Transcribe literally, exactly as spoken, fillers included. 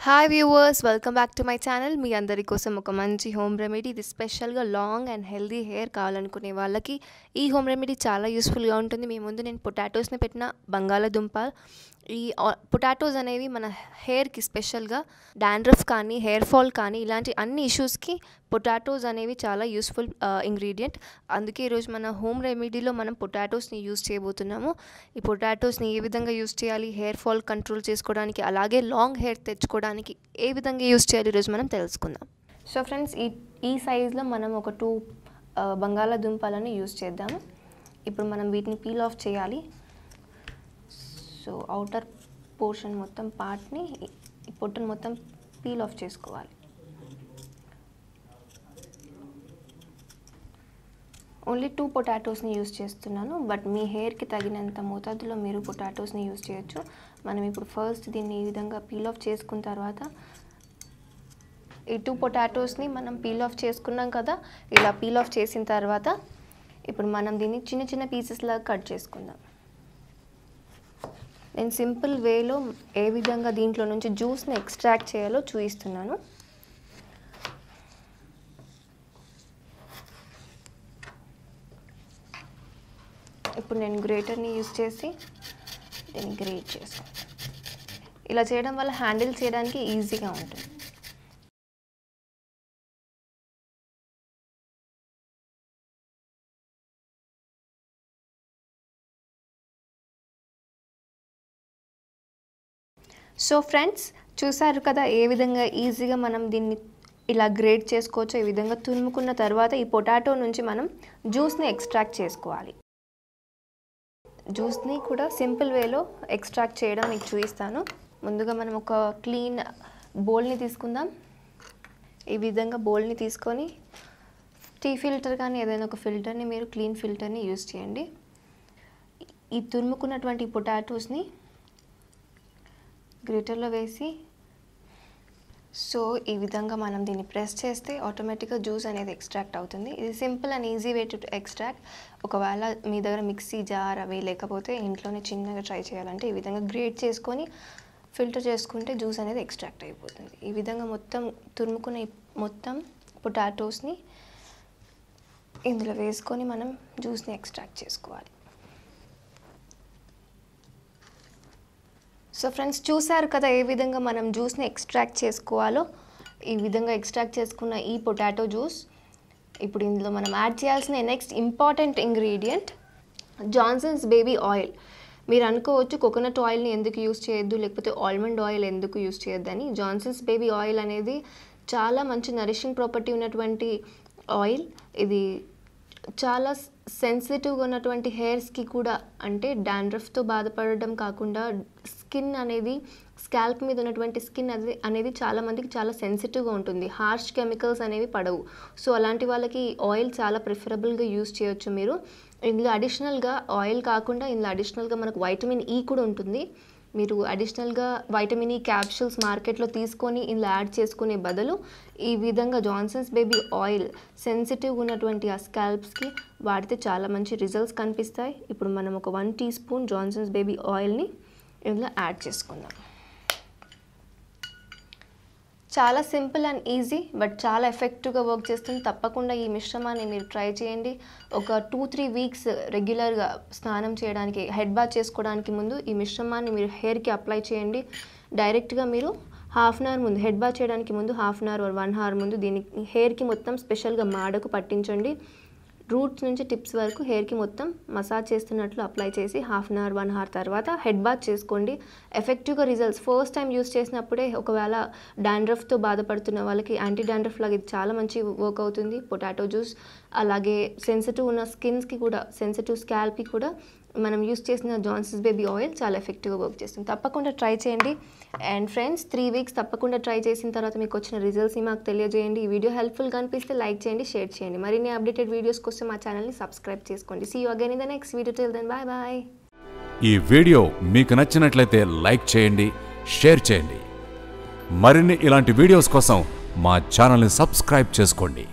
Hi viewers, welcome back to my channel. మీ అందరి కోసం ఒక మంచి హోమ్ రెమెడీ. ఇది స్పెషల్గా లాంగ్ అండ్ హెల్దీ హెయిర్ కావాలనుకునే వాళ్ళకి ఈ హోమ్ రెమెడీ చాలా యూస్ఫుల్గా ఉంటుంది. మీ ముందు నేను పొటాటోస్ని పెట్టిన బంగాళదుంప. ఈ పొటాటోస్ అనేవి మన హెయిర్కి స్పెషల్గా డాండ్రఫ్ కానీ హెయిర్ ఫాల్ కానీ ఇలాంటి అన్ని ఇష్యూస్కి పొటాటోస్ అనేవి చాలా యూస్ఫుల్ ఇంగ్రీడియంట్. అందుకే ఈరోజు మన హోమ్ రెమెడీలో మనం పొటాటోస్ని యూస్ చేయబోతున్నాము. ఈ పొటాటోస్ని ఏ విధంగా యూస్ చేయాలి, హెయిర్ ఫాల్ కంట్రోల్ చేసుకోవడానికి, అలాగే లాంగ్ హెయిర్ తెచ్చుకోవడానికి ఏ విధంగా యూస్ చేయాలి ఈరోజు మనం తెలుసుకుందాం. సో ఫ్రెండ్స్, ఈ ఈ సైజులో మనం ఒక టూ బంగాళదుంపలను యూస్ చేద్దాము. ఇప్పుడు మనం వీటిని పీల్ ఆఫ్ చేయాలి. సో అవుటర్ పోర్షన్ మొత్తం పార్ట్ని ఈ పొట్టును మొత్తం పీల్ ఆఫ్ చేసుకోవాలి. ఓన్లీ టూ పొటాటోస్ని యూస్ చేస్తున్నాను, బట్ మీ హెయిర్కి తగినంత మోతాదులో మీరు పొటాటోస్ని యూస్ చేయొచ్చు. మనం ఇప్పుడు ఫస్ట్ దీన్ని ఈ విధంగా పీల్ ఆఫ్ చేసుకున్న తర్వాత ఈ టూ పొటాటోస్ని మనం పీల్ ఆఫ్ చేసుకున్నాం కదా. ఇలా పీల్ ఆఫ్ చేసిన తర్వాత ఇప్పుడు మనం దీన్ని చిన్న చిన్న పీసెస్ లాగా కట్ చేసుకుందాం. నేను సింపుల్ వేలో ఏ విధంగా దీంట్లో నుంచి జ్యూస్ని ఎక్స్ట్రాక్ట్ చేయాలో చూపిస్తున్నాను. ఇప్పుడు నేను గ్రేటర్ని యూజ్ చేసి దీన్ని గ్రేట్ చేస్తాను. ఇలా చేయడం వల్ల హ్యాండిల్ చేయడానికి ఈజీగా ఉంటుంది. సో ఫ్రెండ్స్, చూసారు కదా ఏ విధంగా ఈజీగా మనం దీన్ని ఇలా గ్రేట్ చేసుకోవచ్చు. ఈ విధంగా తురుముకున్న తర్వాత ఈ పొటాటో నుంచి మనం జ్యూస్ని ఎక్స్ట్రాక్ట్ చేసుకోవాలి. జ్యూస్ని కూడా సింపుల్ వేలో ఎక్స్ట్రాక్ట్ చేయడం మీకు చూపిస్తాను. ముందుగా మనం ఒక క్లీన్ బౌల్ని తీసుకుందాం. ఈ విధంగా బౌల్ని తీసుకొని టీ ఫిల్టర్ కానీ ఏదైనా ఒక ఫిల్టర్ని, మీరు క్లీన్ ఫిల్టర్ని యూజ్ చేయండి. ఈ తురుముకున్నటువంటి పొటాటోస్ని గ్రేటర్లో వేసి, సో ఈ విధంగా మనం దీన్ని ప్రెస్ చేస్తే ఆటోమేటిక్గా జ్యూస్ అనేది ఎక్స్ట్రాక్ట్ అవుతుంది. ఇది simple and easy way to extract. ఒకవేళ మీ దగ్గర మిక్సీ జార్ అవి లేకపోతే ఇంట్లోనే చిన్నగా ట్రై చేయాలంటే ఈ విధంగా గ్రేట్ చేసుకొని ఫిల్టర్ చేసుకుంటే జ్యూస్ అనేది ఎక్స్ట్రాక్ట్ అయిపోతుంది. ఈ విధంగా మొత్తం తురుముకున్న మొత్తం పొటాటోస్ని ఇందులో వేసుకొని మనం జ్యూస్ని ఎక్స్ట్రాక్ట్ చేసుకోవాలి. సో ఫ్రెండ్స్, చూసారు కదా ఏ విధంగా మనం జ్యూస్ని ఎక్స్ట్రాక్ట్ చేసుకోవాలో. ఈ విధంగా ఎక్స్ట్రాక్ట్ చేసుకున్న ఈ పొటాటో జ్యూస్ ఇప్పుడు ఇందులో మనం యాడ్ చేయాల్సిన next important ingredient Johnson's baby oil. మీరు అనుకోవచ్చు కోకోనట్ ఆయిల్ని ఎందుకు యూస్ చేయొద్దు, లేకపోతే ఆల్మండ్ ఆయిల్ ఎందుకు యూస్ చేయొద్దని. జాన్సన్స్ బేబీ ఆయిల్ అనేది చాలా మంచి నరిషింగ్ ప్రాపర్టీ ఉన్నటువంటి ఆయిల్. ఇది చాలా సెన్సిటివ్గా ఉన్నటువంటి హెయిర్స్కి కూడా, అంటే డాండ్రఫ్తో బాధపడడం కాకుండా స్కిన్ అనేది, స్కాల్ప్ మీద ఉన్నటువంటి స్కిన్ అది అనేది చాలా మందికి చాలా సెన్సిటివ్గా ఉంటుంది. హార్ష్ కెమికల్స్ అనేవి పడవు. సో అలాంటి వాళ్ళకి ఆయిల్ చాలా ప్రిఫరబుల్గా యూస్ చేయొచ్చు మీరు. ఇందులో అడిషనల్గా ఆయిల్ కాకుండా ఇందులో అడిషనల్గా మనకు వైటమిన్ ఈ కూడా ఉంటుంది. మీరు అడిషనల్గా వైటమిన్ ఈ క్యాప్సూల్స్ మార్కెట్లో తీసుకొని ఇందులో యాడ్ చేసుకునే బదులు ఈ విధంగా జాన్సన్స్ బేబీ ఆయిల్ సెన్సిటివ్ ఉన్నటువంటి ఆ స్కాల్ప్స్కి వాడితే చాలా మంచి రిజల్ట్స్ కనిపిస్తాయి. ఇప్పుడు మనం ఒక one teaspoon Johnson's baby ఆయిల్ని ఇందులో యాడ్ చేసుకుందాం. చాలా సింపుల్ అండ్ ఈజీ, బట్ చాలా ఎఫెక్టివ్గా వర్క్ చేస్తుంది. తప్పకుండా ఈ మిశ్రమాన్ని మీరు ట్రై చేయండి. ఒక టూ త్రీ వీక్స్ రెగ్యులర్గా స్నానం చేయడానికి, హెడ్ బాత్ చేసుకోవడానికి ముందు ఈ మిశ్రమాన్ని మీరు హెయిర్కి అప్లై చేయండి. డైరెక్ట్గా మీరు హాఫ్ అన్ అవర్ ముందు, హెడ్ బాత్ చేయడానికి ముందు half an hour or one hour ముందు దీన్ని హెయిర్కి మొత్తం స్పెషల్గా మాడకు పట్టించండి. రూట్స్ నుంచి టిప్స్ వరకు హెయిర్కి మొత్తం మసాజ్ చేస్తున్నట్లు అప్లై చేసి half an hour one hour తర్వాత హెడ్ బాత్ చేసుకోండి. ఎఫెక్టివ్గా రిజల్ట్స్ ఫస్ట్ టైం యూస్ చేసినప్పుడే, ఒకవేళ డాండ్రఫ్తో బాధపడుతున్న వాళ్ళకి యాంటీ డాండ్రఫ్ లాగా ఇది చాలా మంచి వర్క్ అవుతుంది పొటాటో జ్యూస్. అలాగే సెన్సిటివ్ ఉన్న స్కిన్స్కి కూడా, సెన్సిటివ్ స్కాల్ప్కి కూడా మనం యూస్ చేసిన జాన్సన్స్ బేబీ ఆయిల్ చాలా ఎఫెక్టివ్గా వర్క్ చేస్తుంది. తప్పకుండా ట్రై చేయండి. అండ్ ఫ్రెండ్స్, త్రీ వీక్స్ తప్పకుండా ట్రై చేసిన తర్వాత మీకు వచ్చిన రిజల్ట్స్ని మాకు తెలియజేయండి. ఈ వీడియో హెల్ప్ఫుల్గా అనిపిస్తే లైక్ చేయండి, షేర్ చేయండి. మరిన్ని అప్డేటెడ్ వీడియోస్ కోసం మా ఛానల్ని సబ్స్క్రైబ్ చేసుకోండి. See you again in the next video. Till then bye bye. ఈ వీడియో మీకు నచ్చినట్లయితే లైక్ చేయండి, షేర్ చేయండి. మరిన్ని ఇలాంటి వీడియోస్ కోసం మా ఛానల్ని సబ్స్క్రైబ్ చేసుకోండి.